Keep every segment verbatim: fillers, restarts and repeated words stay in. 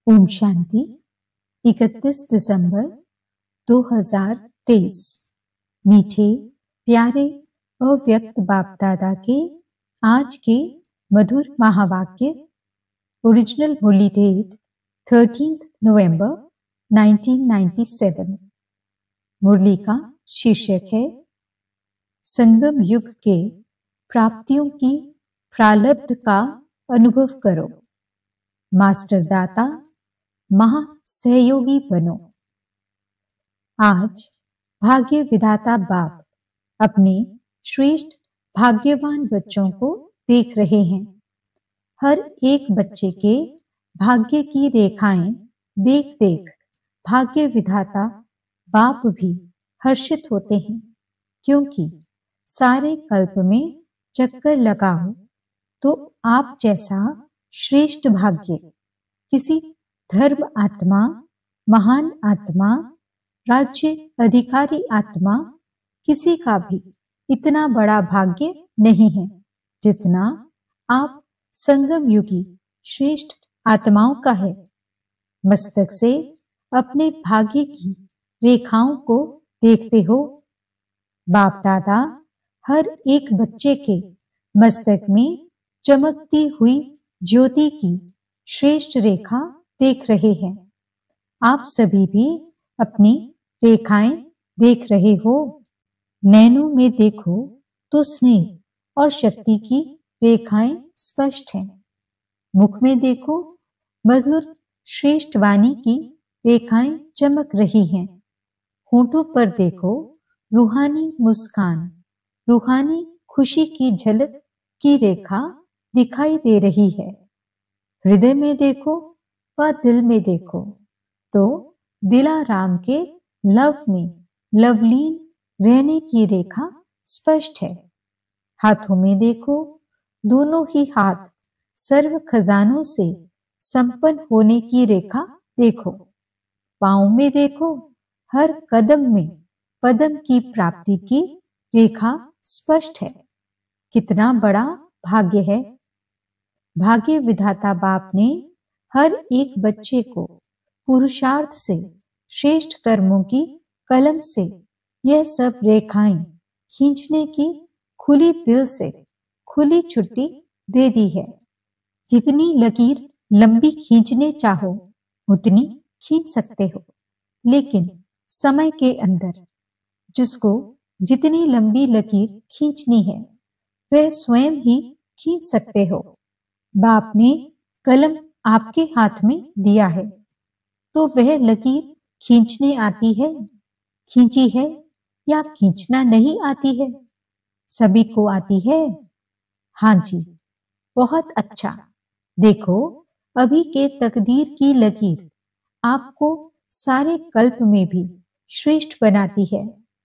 ओम शांति। इकतीस दिसंबर दो हज़ार तेईस। मीठे प्यारे अव्यक्त बाप दादा के आज के मधुर महावाक्य। ओरिजिनल होली डेट तेरह नवंबर उन्नीस सौ सत्तानवे। मुरली का शीर्षक है संगम युग के प्राप्तियों की प्रारब्ध का अनुभव करो। मास्टर दाता महा सहयोगी बनो। आज भाग्य विधाता बाप अपने श्रेष्ठ भाग्यवान बच्चों को देख रहे हैं। हर एक बच्चे के भाग्य की रेखाएं देख देख भाग्य विधाता बाप भी हर्षित होते हैं, क्योंकि सारे कल्प में चक्कर लगाओ तो आप जैसा श्रेष्ठ भाग्य किसी धर्म आत्मा, महान आत्मा, राज्य अधिकारी आत्मा किसी का भी इतना बड़ा भाग्य नहीं है जितना आप संगम युगी श्रेष्ठ आत्माओं का है। मस्तक से अपने भाग्य की रेखाओं को देखते हो। बाप दादा हर एक बच्चे के मस्तक में चमकती हुई ज्योति की श्रेष्ठ रेखा देख रहे हैं। आप सभी भी अपनी रेखाएं देख रहे हो। नैनों में देखो तो स्नेह और शक्ति की रेखाएं स्पष्ट हैं। मुख में देखो मधुर श्रेष्ठ वाणी की रेखाएं चमक रही हैं। होठों पर देखो रूहानी मुस्कान, रूहानी खुशी की झलक की रेखा दिखाई दे रही है। हृदय में देखो व दिल में देखो तो दिलाराम के लव में लवलीन रहने की रेखा स्पष्ट है। हाथों में देखो, दोनों ही हाथ सर्व खजानों से संपन्न होने की रेखा देखो। पांव में देखो, हर कदम में पदम की प्राप्ति की रेखा स्पष्ट है। कितना बड़ा भाग्य है। भाग्य विधाता बाप ने हर एक बच्चे को पुरुषार्थ से श्रेष्ठ कर्मों की कलम से यह सब रेखाएं खींचने की खुली दिल से खुली छुट्टी दे दी है। जितनी लकीर लंबी खींचने चाहो उतनी खींच सकते हो, लेकिन समय के अंदर जिसको जितनी लंबी लकीर खींचनी है वह स्वयं ही खींच सकते हो। बाप ने कलम आपके हाथ में दिया है तो वह लकीर खींचने आती है, खींची है या खींचना नहीं आती है? सभी को आती है। हाँ जी, बहुत अच्छा। देखो अभी के तकदीर की लकीर आपको सारे कल्प में भी श्रेष्ठ बनाती है।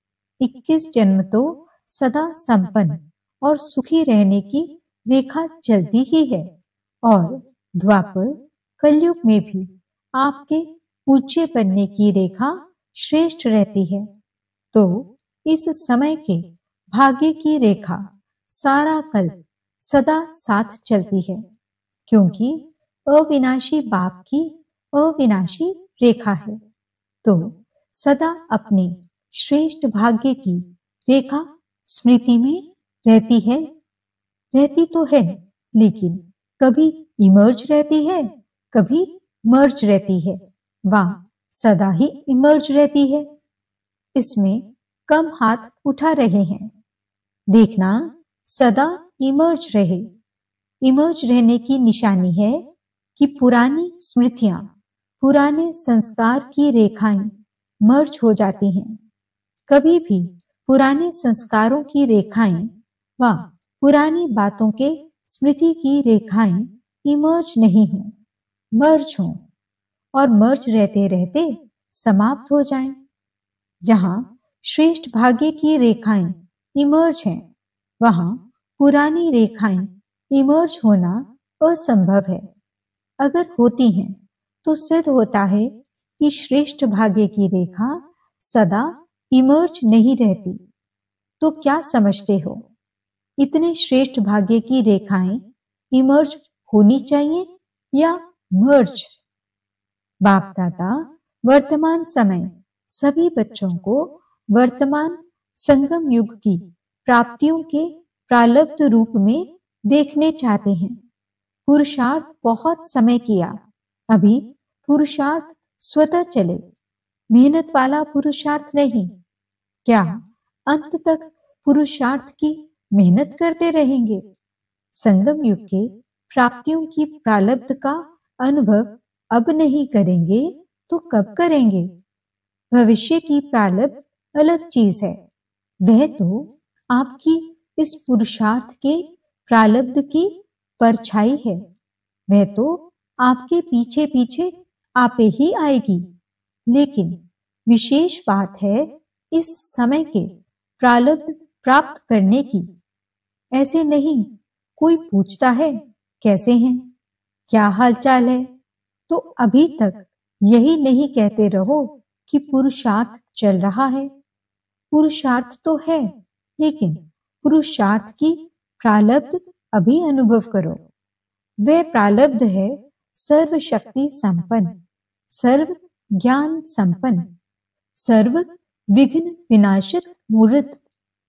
इक्कीस जन्म तो सदा संपन्न और सुखी रहने की रेखा चलती ही है और द्वापर कलयुग में भी आपके ऊंचे बनने की रेखा श्रेष्ठ रहती है। तो इस समय के भाग्य की रेखा सारा कल्प सदा साथ चलती है, क्योंकि अविनाशी बाप की अविनाशी रेखा है। तो सदा अपने श्रेष्ठ भाग्य की रेखा स्मृति में रहती है। रहती तो है, लेकिन कभी इमर्ज रहती है, कभी मर्ज रहती है, वह सदा ही इमर्ज रहती है। इसमें कम हाथ उठा रहे हैं। देखना सदा इमर्ज रहे। इमर्ज रहने की निशानी है कि पुरानी स्मृतियां, पुराने संस्कार की रेखाएं मर्ज हो जाती हैं। कभी भी पुराने संस्कारों की रेखाएं व पुरानी बातों के स्मृति की रेखाएं इमर्ज नहीं हो, मर्ज हो और मर्ज रहते रहते समाप्त हो जाएं। जहां श्रेष्ठ भाग्य की रेखाएं इमर्ज हैं, वहां पुरानी रेखाएं इमर्ज होना असंभव है। अगर होती हैं तो सिद्ध होता है कि श्रेष्ठ भाग्य की रेखा सदा इमर्ज नहीं रहती। तो क्या समझते हो, इतने श्रेष्ठ भाग्य की रेखाएं इमर्ज होनी चाहिए या मर्ज? बाप दादा वर्तमान समय सभी बच्चों को वर्तमान संगम युग की प्राप्तियों के प्रालब्ध रूप में देखने चाहते हैं। पुरुषार्थ बहुत समय किया, अभी पुरुषार्थ स्वतः चले, मेहनत वाला पुरुषार्थ नहीं। क्या अंत तक पुरुषार्थ की मेहनत करते रहेंगे? संगम युग के प्राप्तियों की प्रालब्ध का अनुभव अब नहीं करेंगे तो कब करेंगे? भविष्य की प्रालब्ध अलग चीज है, वह तो आपकी इस पुरुषार्थ के प्रालब्ध की परछाई है, वह तो आपके पीछे पीछे आपे ही आएगी। लेकिन विशेष बात है इस समय के प्रालब्ध प्राप्त करने की। ऐसे नहीं कोई पूछता है कैसे हैं, क्या हालचाल है, तो अभी तक यही नहीं कहते रहो कि पुरुषार्थ चल रहा है। पुरुषार्थ तो है, लेकिन पुरुषार्थ की प्रालब्ध अभी अनुभव करो। वह प्रालब्ध है सर्व शक्ति संपन्न, सर्व ज्ञान संपन्न, सर्व विघ्न विनाशक मूर्त।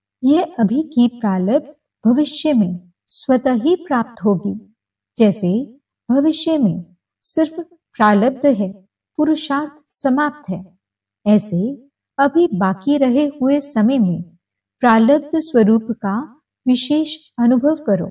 यह अभी की प्रालब्ध भविष्य में स्वतः ही प्राप्त होगी। जैसे भविष्य में सिर्फ प्रालब्ध है, पुरुषार्थ समाप्त है, ऐसे अभी बाकी रहे हुए समय में प्रालब्ध स्वरूप का विशेष अनुभव करो।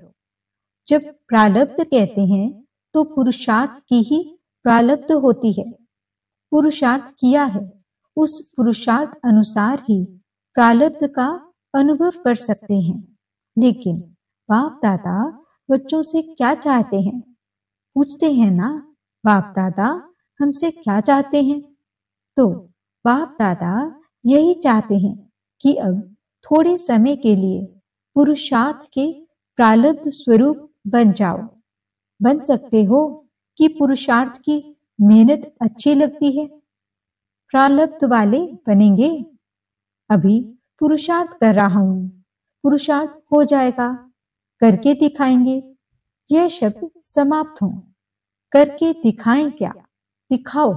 जब प्रालब्ध कहते हैं तो पुरुषार्थ की ही प्रालब्ध होती है। पुरुषार्थ किया है, उस पुरुषार्थ अनुसार ही प्रालब्ध का अनुभव कर सकते हैं। लेकिन बाप दादा बच्चों से क्या चाहते हैं? पूछते हैं ना, बाप दादा हमसे क्या चाहते हैं? तो बाप दादा यही चाहते हैं कि अब थोड़े समय के लिए पुरुषार्थ के प्रालब्ध स्वरूप बन जाओ। बन सकते हो कि पुरुषार्थ की मेहनत अच्छी लगती है, प्रालब्ध वाले बनेंगे। अभी पुरुषार्थ कर रहा हूं, पुरुषार्थ हो जाएगा, करके दिखाएंगे। यह शब्द समाप्त हो। करके दिखाएं क्या? दिखाओ।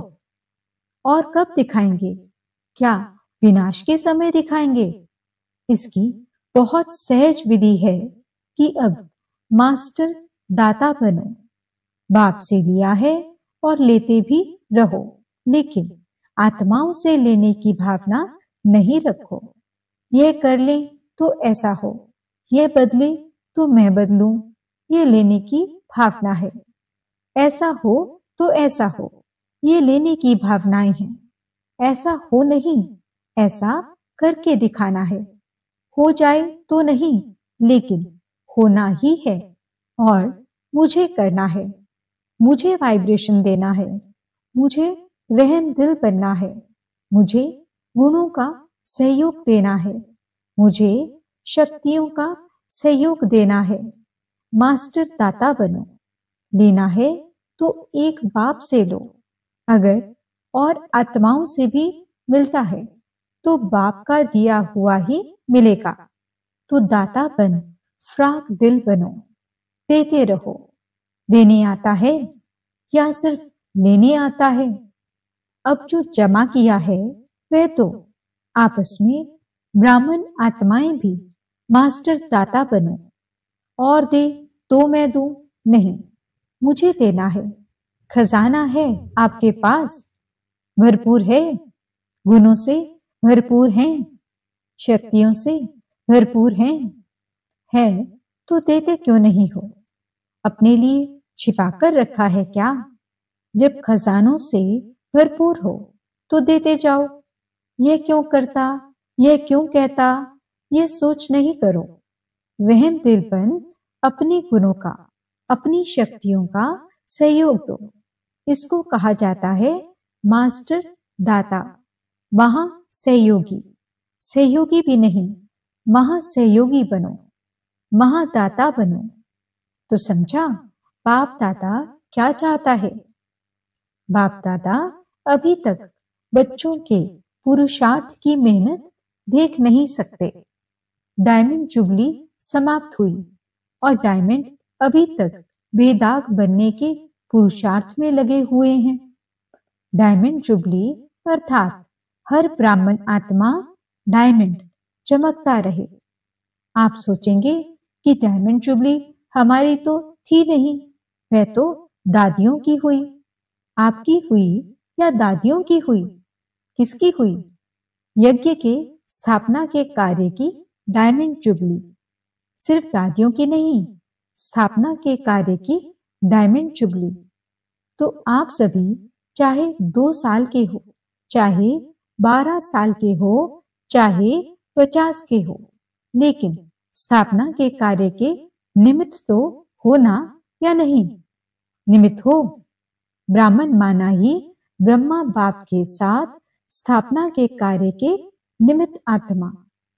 और कब दिखाएंगे? क्या विनाश के समय दिखाएंगे? इसकी बहुत सहज विधि है कि अब मास्टर दाता बनो। बाप से लिया है और लेते भी रहो, लेकिन आत्माओं से लेने की भावना नहीं रखो। यह कर ले तो ऐसा हो, यह बदले तो मैं बदलूं, यह लेने की भावना है। ऐसा हो तो ऐसा हो, ये लेने की भावनाएं हैं। ऐसा हो नहीं, ऐसा करके दिखाना है। हो जाए तो नहीं, लेकिन होना ही है और मुझे करना है। मुझे वाइब्रेशन देना है, मुझे रहम दिल बनना है, मुझे गुणों का सहयोग देना है, मुझे शक्तियों का सहयोग देना है। मास्टर दाता बनो। लेना है तो एक बाप से लो। अगर और आत्माओं से भी मिलता है तो बाप का दिया हुआ ही मिलेगा। तो दाता बन फ्राक दिल बनो, देते रहो। देने आता है या सिर्फ लेने आता है? अब जो जमा किया है वह तो आपस में ब्राह्मण आत्माएं भी मास्टर दाता बनो। और दे तो मैं दूं नहीं, मुझे देना है। खजाना है आपके पास, भरपूर है, गुणों से भरपूर हैं, शक्तियों से भरपूर हैं। है तो देते क्यों नहीं हो? अपने लिए छिपा कर रखा है क्या? जब खजानों से भरपूर हो तो देते जाओ। यह क्यों करता, यह क्यों कहता, यह सोच नहीं करो। रहम दिलपन अपने गुणों का, अपनी शक्तियों का सहयोग दो। इसको कहा जाता है मास्टर दाता, महा सहयोगी। सहयोगी भी नहीं, महासहयोगी बनो, महादाता बनो। तो समझा बाप दादा क्या चाहता है? बाप दादा अभी तक बच्चों के पुरुषार्थ की मेहनत देख नहीं सकते। डायमंड जुबली समाप्त हुई और डायमंड अभी तक बेदाग बनने के पुरुषार्थ में लगे हुए हैं। डायमंड जुबली अर्थात हर ब्राह्मण आत्मा डायमंड चमकता रहे। आप सोचेंगे कि डायमंड जुबली हमारी तो थी नहीं, वह तो दादियों की हुई। आपकी हुई या दादियों की हुई? किसकी हुई? यज्ञ के स्थापना के कार्य की डायमंड जुबली। सिर्फ दादियों की नहीं, स्थापना के कार्य की डायमंड जुबली। तो आप सभी चाहे दो साल के हो, चाहे बारह साल के हो, चाहे पचास के हो, लेकिन स्थापना के कार्य के निमित्त तो हो ना, या नहीं? निमित्त हो। ब्राह्मण माना ही ब्रह्मा बाप के साथ स्थापना के कार्य के निमित्त आत्मा,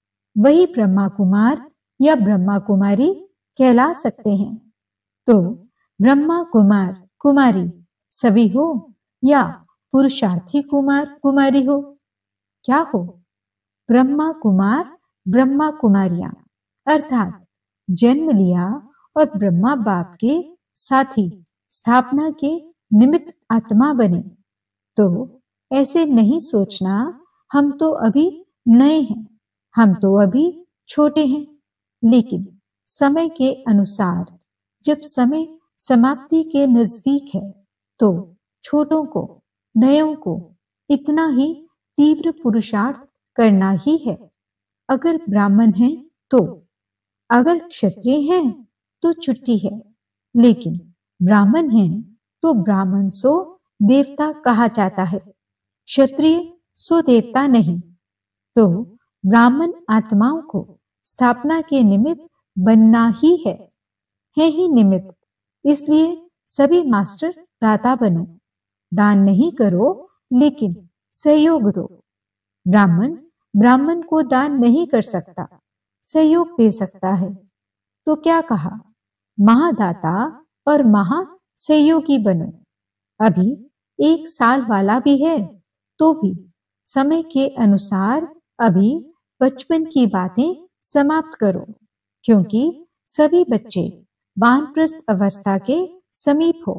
वही ब्रह्मा कुमार या ब्रह्मा कुमारी कहला सकते हैं। तो ब्रह्मा कुमार कुमारी सभी हो या पुरुषार्थी कुमार कुमारी हो? क्या हो? ब्रह्मा कुमार ब्रह्मा कुमारियां, अर्थात जन्म लिया और ब्रह्मा बाप के साथी स्थापना के निमित्त आत्मा बने। तो ऐसे नहीं सोचना हम तो अभी नए हैं, हम तो अभी छोटे हैं, लेकिन समय के अनुसार जब समय समाप्ति के नजदीक है तो छोटों को, नयों को इतना ही तीव्र पुरुषार्थ करना ही है। अगर ब्राह्मण हैं तो, अगर क्षत्रिय हैं तो छुट्टी है, लेकिन ब्राह्मण हैं तो ब्राह्मण सो देवता कहा जाता है, क्षत्रिय सो देवता नहीं। तो ब्राह्मण आत्माओं को स्थापना के निमित्त बनना ही है, है ही निमित्त। इसलिए सभी मास्टर दाता बनो। दान नहीं करो लेकिन सहयोग दो। ब्राह्मण ब्राह्मण को दान नहीं कर सकता, सहयोग दे सकता है। तो क्या कहा? महादाता और महा सहयोगी बनो। अभी एक साल वाला भी है तो भी समय के अनुसार अभी बचपन की बातें समाप्त करो, क्योंकि सभी बच्चे वानप्रस्थ अवस्था के समीप हो।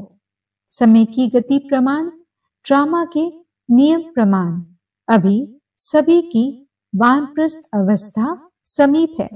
समय की गति प्रमाण, ड्रामा के नियम प्रमाण अभी सभी की वानप्रस्थ अवस्था समीप है।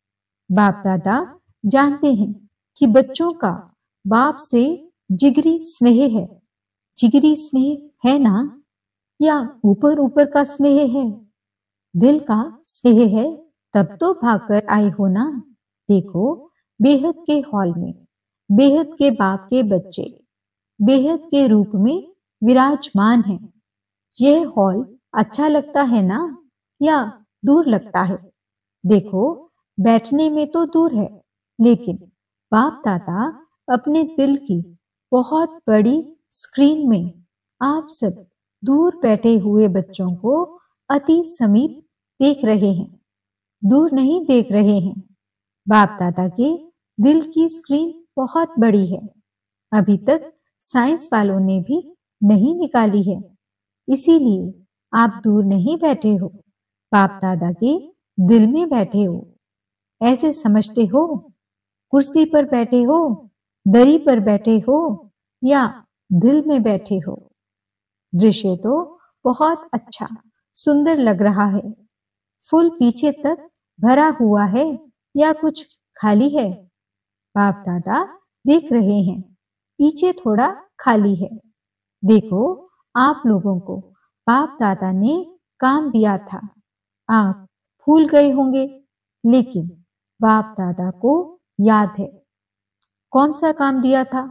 बाप दादा जानते हैं कि बच्चों का बाप से जिगरी स्नेह है। जिगरी स्नेह है ना, या ऊपर ऊपर का स्नेह है? दिल का स्नेह है तब तो भागकर आए हो ना। देखो, बेहद के हॉल में बेहद के बाप के बच्चे बेहद के रूप में विराजमान हैं। यह हॉल अच्छा लगता है ना, या दूर लगता है? देखो, बैठने में तो दूर है, लेकिन बाप दादा अपने दिल की बहुत बड़ी स्क्रीन में आप सब दूर बैठे हुए बच्चों को अति समीप देख रहे हैं, दूर नहीं देख रहे हैं। बाप दादा के दिल की स्क्रीन बहुत बड़ी है, अभी तक साइंस वालों ने भी नहीं निकाली है। इसीलिए आप दूर नहीं बैठे हो, बाप दादा के दिल में बैठे हो। ऐसे समझते हो? कुर्सी पर बैठे हो, दरी पर बैठे हो, या दिल में बैठे हो? दृश्य तो बहुत अच्छा सुंदर लग रहा है। फूल पीछे तक भरा हुआ है या कुछ खाली है? बाप दादा देख रहे हैं, पीछे थोड़ा खाली है। देखो, आप लोगों को बाप दादा ने काम दिया था, आप भूल गए होंगे, लेकिन बाप दादा को याद है। कौन सा काम दिया था?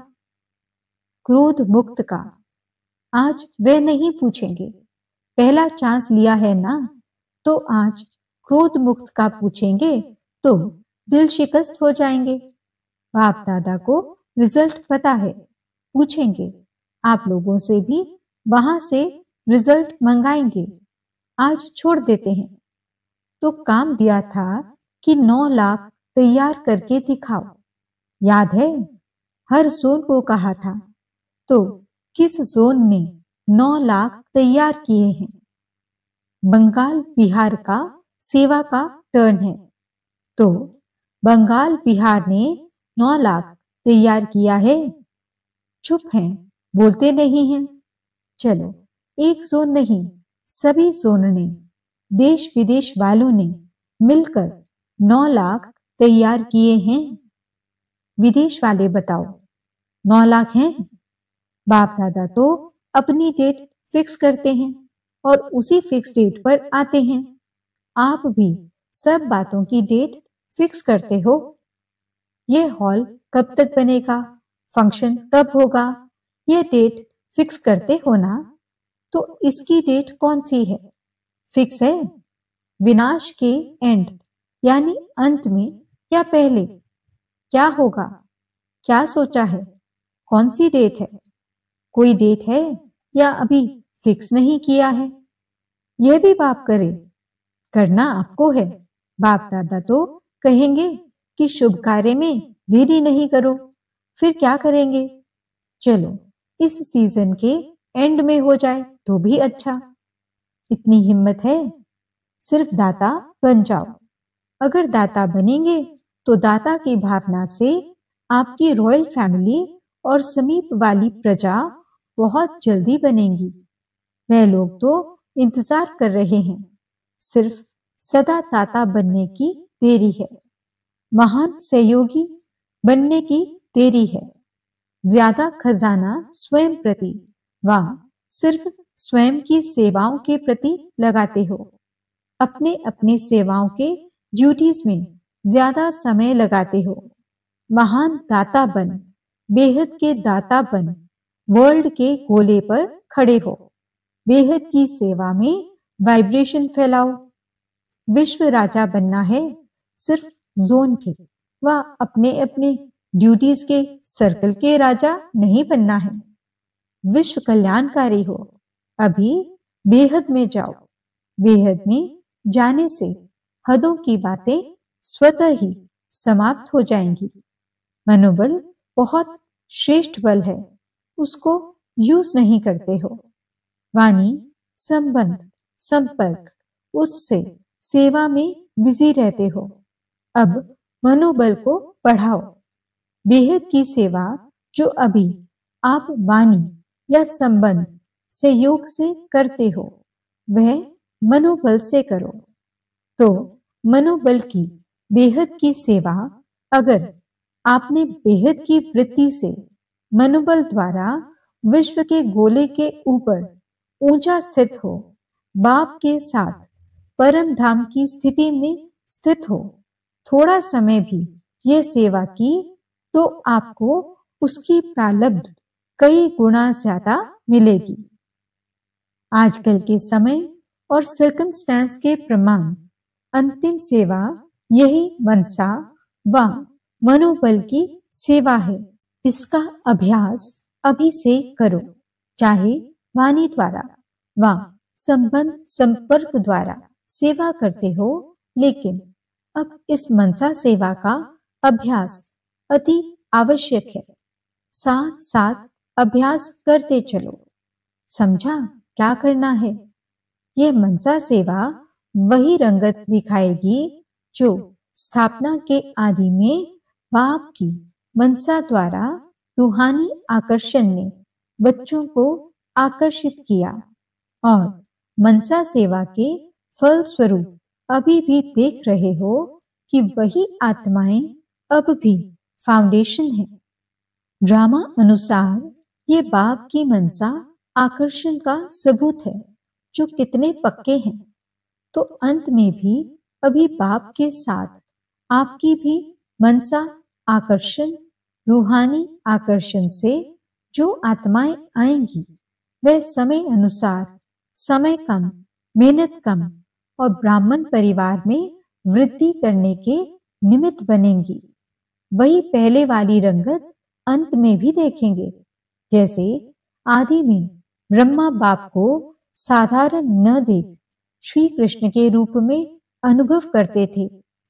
क्रोध मुक्त का। आज वे नहीं पूछेंगे, पहला चांस लिया है ना, तो आज क्रोध मुक्त का पूछेंगे तो दिल शिकस्त हो जाएंगे। बाप दादा को रिजल्ट पता है, पूछेंगे। आप लोगों से भी वहां से रिजल्ट मंगाएंगे। आज छोड़ देते हैं। तो काम दिया था कि नौ लाख तैयार करके दिखाओ, याद है? हर जोन को कहा था। तो किस जोन ने नौ लाख तैयार किए हैं? बंगाल बिहार का सेवा का टर्न है, तो बंगाल बिहार ने नौ लाख तैयार किया है। चुप हैं, बोलते नहीं हैं। चलो एक जोन नहीं, सभी जोन ने, देश विदेश वालों ने मिलकर नौ लाख तैयार किए हैं। विदेश वाले बताओ, नौ लाख हैं? बाप दादा तो अपनी डेट फिक्स करते हैं और उसी फिक्स डेट पर आते हैं। आप भी सब बातों की डेट फिक्स करते हो। ये हॉल कब तक बनेगा, फंक्शन कब होगा, ये डेट फिक्स करते हो ना? तो इसकी डेट कौन सी है? फिक्स है? विनाश के एंड यानी अंत में या पहले? क्या होगा? क्या सोचा है? कौन सी डेट है? कोई डेट है या अभी फिक्स नहीं किया है? यह भी बाप करे, करना आपको है। बाप दादा तो कहेंगे कि शुभ कार्य में देरी नहीं करो। फिर क्या करेंगे? चलो इस सीजन के एंड में हो जाए तो भी अच्छा। इतनी हिम्मत है? सिर्फ दाता बन जाओ। अगर दाता बनेंगे तो दाता की भावना से आपकी रॉयल फैमिली और समीप वाली प्रजा बहुत जल्दी बनेंगी। वह लोग तो इंतजार कर रहे हैं, सिर्फ सदा दाता बनने की देरी है। महान सहयोगी बनने की देरी है। ज्यादा खजाना स्वयं प्रति व सिर्फ स्वयं की सेवाओं के प्रति लगाते हो। अपने अपने सेवाओं के ड्यूटीज में ज्यादा समय लगाते हो। महान दाता बन, बेहद के दाता बन, वर्ल्ड के गोले पर खड़े हो। बेहद की सेवा में वाइब्रेशन फैलाओ। विश्व राजा बनना है, सिर्फ जोन के व अपने अपने ड्यूटीज के सर्कल के राजा नहीं बनना है। विश्व कल्याणकारी हो। अभी बेहद में जाओ। बेहद में जाने से हदों की बातें स्वतः ही समाप्त हो जाएंगी। मनोबल बहुत श्रेष्ठ बल है, उसको यूज नहीं करते हो। वाणी, संबंध, संपर्क, उससे सेवा में बिजी रहते हो। अब मनोबल को बढ़ाओ। बेहद की सेवा जो अभी आप वाणी या संबंध सहयोग से करते हो, वह मनोबल से करो। तो मनोबल की बेहद की सेवा अगर आपने बेहद की वृत्ति से मनोबल द्वारा विश्व के गोले के ऊपर ऊंचा स्थित हो, बाप के साथ परम धाम की स्थिति में स्थित हो, थोड़ा समय भी यह सेवा की तो आपको उसकी प्रालब्ध कई गुना ज्यादा मिलेगी। आजकल के समय और सर्कमस्टेंस के प्रमाण अंतिम सेवा यही मनसा व मनोबल की सेवा है। इसका अभ्यास अभी से करो, चाहे वाणी द्वारा व संबंध संपर्क द्वारा सेवा करते हो, लेकिन अब इस मनसा सेवा का अभ्यास अति आवश्यक है। साथ साथ अभ्यास करते चलो। समझा क्या करना है? यह मनसा सेवा वही रंगत दिखाएगी जो स्थापना के आदि में बाप की मनसा द्वारा रूहानी आकर्षण ने बच्चों को आकर्षित किया, और मनसा सेवा के फल स्वरूप अभी भी देख रहे हो कि वही आत्माएं अब भी फाउंडेशन है। ड्रामा अनुसार ये बाप की मनसा आकर्षण का सबूत है जो कितने पक्के हैं। तो अंत में भी अभी बाप के साथ आपकी भी मनसा आकर्षण, रूहानी आकर्षण से जो आत्माएं आएंगी, वह समय अनुसार समय कम, मेहनत कम और ब्राह्मण परिवार में वृद्धि करने के निमित्त बनेंगी। वही पहले वाली रंगत अंत में भी देखेंगे। जैसे आदि में ब्रह्मा बाप को साधारण न देख श्री कृष्ण के रूप में अनुभव करते थे।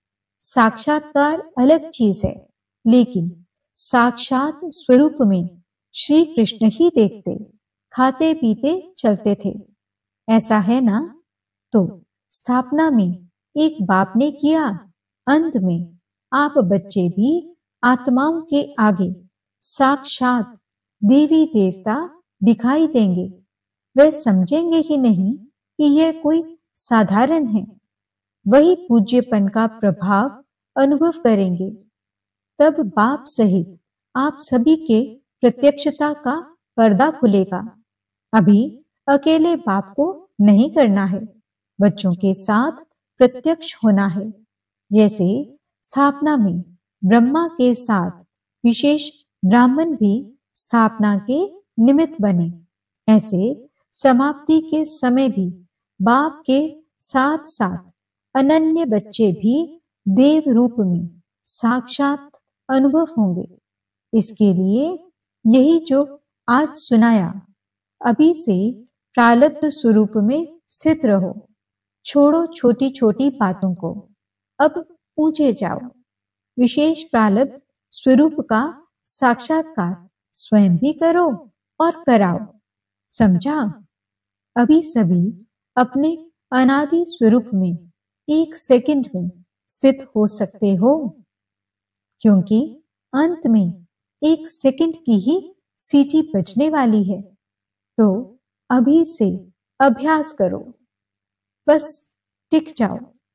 साक्षात्कार अलग चीज है, लेकिन साक्षात स्वरूप में श्री कृष्ण ही देखते, खाते पीते चलते थे। ऐसा है ना? तो स्थापना में एक बाप ने किया, अंत में आप बच्चे भी आत्माओं के आगे साक्षात देवी देवता दिखाई देंगे। वे समझेंगे ही नहीं कि यह कोई साधारण है। वही पूज्यपन का प्रभाव अनुभव करेंगे। तब बाप सहित आप सभी के प्रत्यक्षता का पर्दा खुलेगा। अभी अकेले बाप को नहीं करना है, बच्चों के साथ प्रत्यक्ष होना है। जैसे स्थापना में ब्रह्मा के साथ विशेष ब्राह्मण भी स्थापना के निमित्त बने, ऐसे समाप्ति के समय भी बाप के साथ साथ अनन्य बच्चे भी देव रूप में साक्षात अनुभव होंगे। इसके लिए यही जो आज सुनाया, अभी से प्रारब्ध स्वरूप में स्थित रहो। छोड़ो छोटी छोटी बातों को, अब ऊंचे जाओ। विशेष प्रारब्ध स्वरूप का साक्षात्कार स्वयं भी करो और कराओ। समझा? अभी सभी अपने अनादि स्वरूप में एक सेकंड में स्थित हो सकते हो, क्योंकि अंत में एक सेकंड की ही सीटी बजने वाली है। तो अभी से अभ्यास करो, बस टिक जाओ।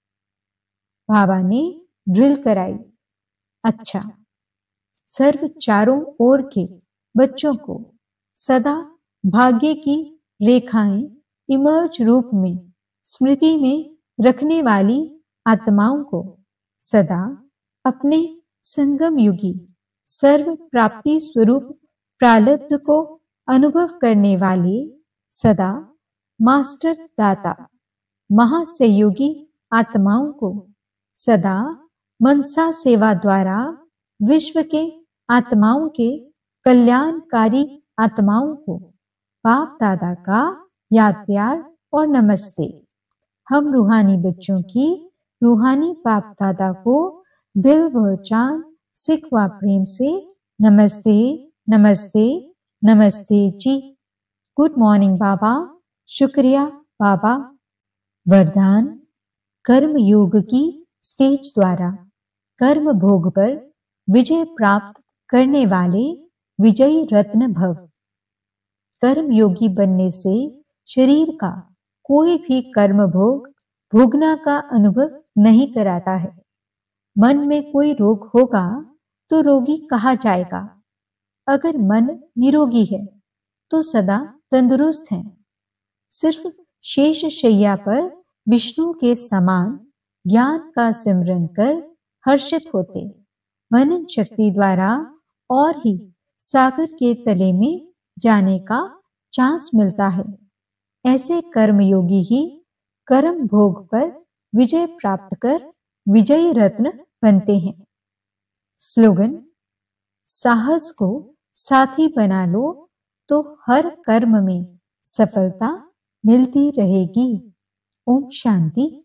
बाबा ने ड्रिल कराई। अच्छा, सर्व चारों ओर के बच्चों को सदा भाग्य की रेखाएं इमर्ज रूप में स्मृति में रखने वाली आत्माओं को सदा अपने संगम युगी सर्व प्राप्ति स्वरूप प्रारब्ध को अनुभव करने वाले सदा मास्टर दाता महासहयोगी आत्माओं को सदा मनसा सेवा द्वारा विश्व के आत्माओं के कल्याणकारी आत्माओं को बाप दादा का याद प्यार और नमस्ते। हम रूहानी बच्चों की रूहानी बाप दादा को दिल व जान सिख व प्रेम से नमस्ते नमस्ते नमस्ते जी। गुड मॉर्निंग बाबा। शुक्रिया बाबा। वरदान। कर्म योग की स्टेज द्वारा कर्म भोग पर विजय प्राप्त करने वाले विजयी रत्न भव। कर्म योगी बनने से शरीर का कोई भी कर्म भोग भोगना का अनुभव नहीं कराता है। मन में कोई रोग होगा तो रोगी कहा जाएगा। अगर मन निरोगी है तो सदा तंदुरुस्त है। सिर्फ शेष शैया पर विष्णु के समान ज्ञान का सिमरन कर हर्षित होते मनन शक्ति द्वारा और ही सागर के तले में जाने का चांस मिलता है। ऐसे कर्मयोगी ही कर्म भोग पर विजय प्राप्त कर विजयी रत्न बनते हैं। स्लोगन। साहस को साथी बना लो तो हर कर्म में सफलता मिलती रहेगी। ओम शांति।